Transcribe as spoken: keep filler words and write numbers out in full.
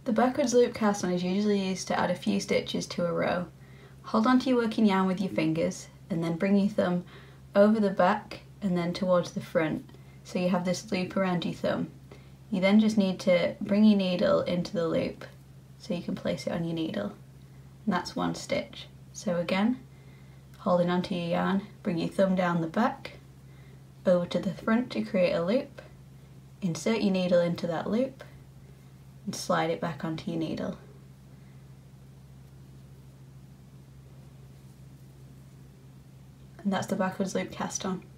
The backwards loop cast on is usually used to add a few stitches to a row. Hold onto your working yarn with your fingers and then bring your thumb over the back and then towards the front, so you have this loop around your thumb. You then just need to bring your needle into the loop so you can place it on your needle, and that's one stitch. So again, holding onto your yarn, bring your thumb down the back, over to the front to create a loop, insert your needle into that loop and slide it back onto your needle. And that's the backwards loop cast on.